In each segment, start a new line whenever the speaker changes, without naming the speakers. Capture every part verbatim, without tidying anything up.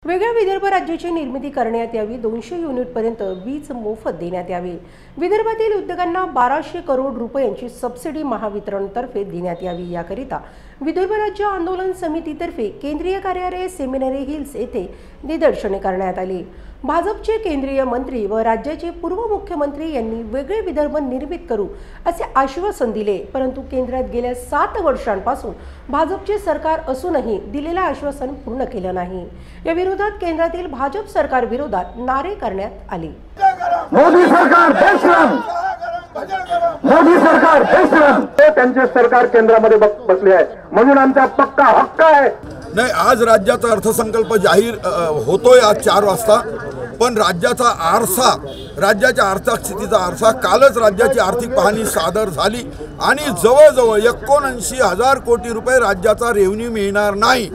वेगळ्या विदर्भ राज्याची निर्मिती करण्यात यावी, दोनशे युनिटपर्यंत वीज मोफत देण्यात यावी। विदर्भातील उद्योगांना बाराशे करोड रुपयांची सबसिडी महावितरणतर्फे देण्यात यावी। याकरिता विदर्भ राज्य आंदोलन समितीतर्फे केंद्रीय कार्यालय सेमिनरी हिल्स येथे निदर्शने करण्यात आली। भाजपचे केंद्रीय मंत्री व राज्याचे पूर्व मुख्यमंत्री यांनी वेगळे विदर्भ निर्मित करू असे आश्वासन दिले, परंतु केंद्रात गेल्या सात वर्षांपासून भाजपचे सरकार असूनही दिलेले आश्वासन पूर्ण केले नाही। या विरोधात केंद्रातील भाजप सरकार विरोधात नारे करण्यात आले।
मोदी सरकार बेशरम, मोदी सरकार बेशरम, त्यांचे सरकार केंद्रामध्ये बसले आहे म्हणून आमचा पक्का हक्क आहे।
नाही, आज राज्याचा अर्थसंकल्प जाहीर होतोय आज चार वाजता, पण राज्याचा आरसा, राज्याच्या आर्थिक स्थितीचा आरसा, कालच राज्याची आर्थिक पाहणी सादर झाली आणि जवळजवळ एकोणऐंशी हजार कोटी रुपये राज्याचा रेव्हेन्यू मिळणार नाही।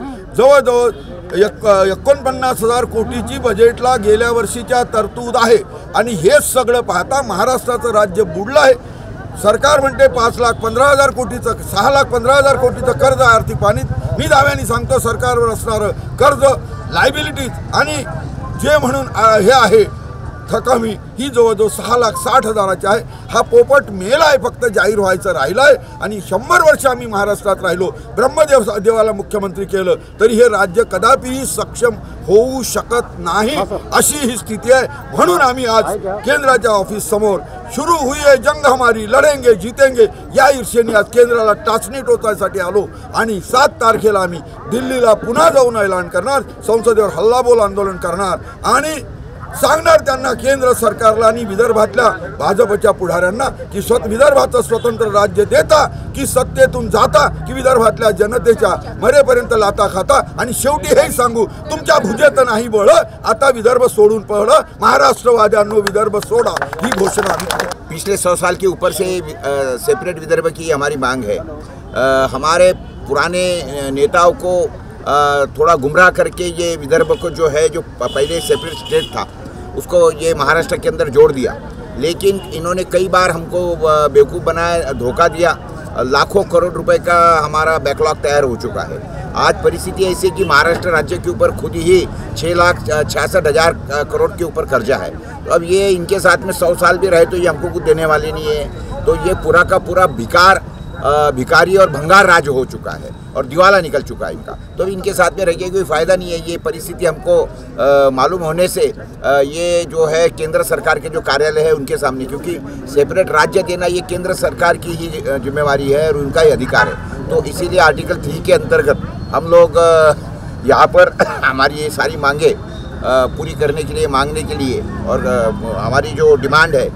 जवळजवळ एक एकोणपन्नास हजार कोटीची बजेटला गेल्या वर्षीच्या तरतूद आहे आणि हेच सगळं पाहता महाराष्ट्राचं राज्य बुडलं आहे। सरकार म्हणते पाच लाख पंधरा हजार कोटीचं सहा लाख पंधरा हजार कोटीचं कर्ज आर्थिक पाहणीत। मी दाव्याने सांगतो सरकारवर असणारं कर्ज, लायबिलिटीज आणि जे म्हणून हे आहे थकमी ही जवळजवळ सहा लाख साठ हजाराची आहे। हा पोपट मेला आहे, फक्त जाहीर व्हायचं राहिलं आहे आणि शंभर वर्ष आम्ही महाराष्ट्रात राहिलो, ब्रह्मदेव देवाला मुख्यमंत्री केलं तरी हे राज्य कदापिही सक्षम होऊ शकत नाही, अशी ही स्थिती आहे। म्हणून आम्ही आज केंद्राच्या ऑफिस समोर शुरू हुई है जंग हमारी, लढेंगे जीतेंगे या ईर्षेने आज केंद्राला टाचणी टोचायसाठी आलो आणि सात तारखेला आम्ही दिल्लीला पुन्हा जाऊन ऐलान करणार, संसदेवर हल्लाबोल आंदोलन करणार आणि सांगणार त्यांना केंद्र सरकारला आणि विदर्भातल्या भाजपच्या पुढाऱ्यांना की स्वत विदर्भाचं स्वतंत्र राज्य देता की सत्तेतून जाता की विदर्भातल्या जनतेच्या मरेपर्यंत लाता खाता। आणि शेवटी हेही सांगू, तुमच्या भुजेत नाही बळ, आता विदर्भ सोडून पळलं, महाराष्ट्रवाद्यांनो विदर्भ सोडा, ही घोषणा आम्ही
पिछले सौ साल के ऊपर से सेपरेट विदर्भ की हमारी मांग है। आ, हमारे पुराने नेताओं को आ, थोड़ा गुमराह करके ये विदर्भ को जो है जो पहले सेपरेट स्टेट था उसको ये महाराष्ट्र के अंदर जोड़ दिया, लेकिन इन्होंने कई बार हमको बेवकूफ़ बनाया, धोखा दिया। लाखों करोड़ रुपए का हमारा बैकलॉग तैयार हो चुका है। आज परिस्थिति ऐसी कि महाराष्ट्र राज्य के ऊपर खुद ही छः लाख छियासठ हज़ार करोड़ के ऊपर कर्जा है। तो अब ये इनके साथ में सौ साल भी रहे तो ये हमको कुछ देने वाले नहीं है। तो ये पूरा का पूरा भिकार भिकारी और भंगार राज्य हो चुका है और दिवाला निकल चुका है इनका। तो इनके साथ में रह के कोई फ़ायदा नहीं है। ये परिस्थिति हमको मालूम होने से आ, ये जो है केंद्र सरकार के जो कार्यालय है उनके सामने, क्योंकि सेपरेट राज्य देना ये केंद्र सरकार की ही जिम्मेवारी है और उनका ही अधिकार है। तो इसीलिए आर्टिकल थ्री के अंतर्गत हम लोग यहाँ पर हमारी ये सारी मांगे पूरी करने के लिए, मांगने के लिए और हमारी जो डिमांड है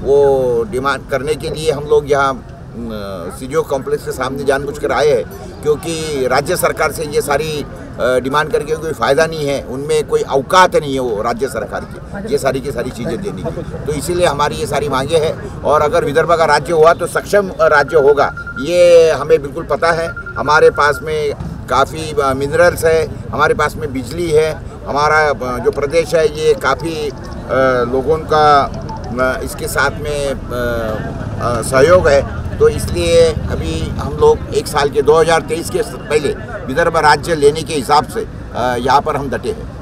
वो डिमांड करने के लिए हम लोग यहाँ सीजीओ कॉम्प्लेक्स के सामने जानबूझकर आए हैं, क्योंकि राज्य सरकार से ये सारी डिमांड करके कोई फ़ायदा नहीं है, उनमें कोई औकात नहीं है वो राज्य सरकार की ये सारी की सारी चीज़ें देने की। तो इसीलिए हमारी ये सारी मांगे हैं और अगर विदर्भ का राज्य हुआ तो सक्षम राज्य होगा, ये हमें बिल्कुल पता है। हमारे पास में काफ़ी मिनरल्स है, हमारे पास में बिजली है, हमारा जो प्रदेश है ये काफ़ी लोगों का इसके साथ में सहयोग है। तो इसलिए अभी हम लोग एक साल के दो हज़ार तेईस के पहले विदर्भ राज्य लेने के हिसाब से यहाँ पर हम डटे हैं।